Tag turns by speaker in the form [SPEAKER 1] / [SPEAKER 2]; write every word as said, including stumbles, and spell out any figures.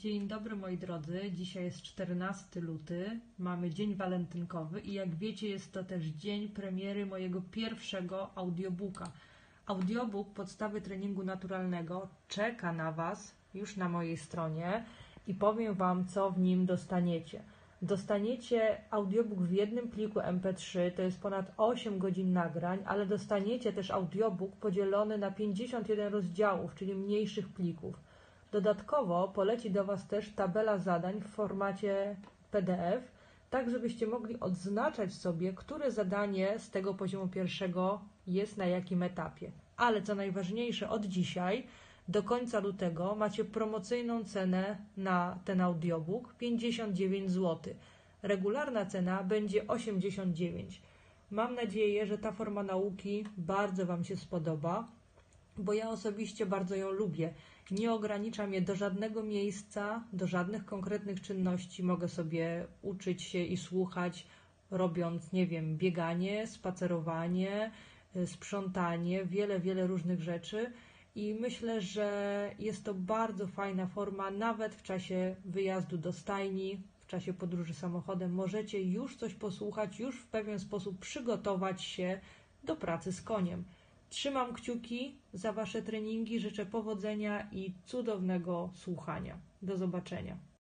[SPEAKER 1] Dzień dobry moi drodzy, dzisiaj jest czternasty luty, mamy dzień walentynkowy i jak wiecie jest to też dzień premiery mojego pierwszego audiobooka. Audiobook Podstawy treningu naturalnego czeka na Was już na mojej stronie i powiem Wam, co w nim dostaniecie. Dostaniecie audiobook w jednym pliku em pe trzy, to jest ponad osiem godzin nagrań, ale dostaniecie też audiobook podzielony na pięćdziesiąt jeden rozdziałów, czyli mniejszych plików. Dodatkowo poleci do Was też tabela zadań w formacie pe de ef, tak żebyście mogli odznaczać sobie, które zadanie z tego poziomu pierwszego jest na jakim etapie. Ale co najważniejsze, od dzisiaj do końca lutego macie promocyjną cenę na ten audiobook pięćdziesiąt dziewięć złotych. Regularna cena będzie osiemdziesiąt dziewięć. Mam nadzieję, że ta forma nauki bardzo Wam się spodoba, bo ja osobiście bardzo ją lubię. Nie ogranicza mnie do żadnego miejsca, do żadnych konkretnych czynności. Mogę sobie uczyć się i słuchać, robiąc, nie wiem, bieganie, spacerowanie, sprzątanie, wiele, wiele różnych rzeczy. I myślę, że jest to bardzo fajna forma, nawet w czasie wyjazdu do stajni, w czasie podróży samochodem. Możecie już coś posłuchać, już w pewien sposób przygotować się do pracy z koniem. Trzymam kciuki za Wasze treningi, życzę powodzenia i cudownego słuchania. Do zobaczenia.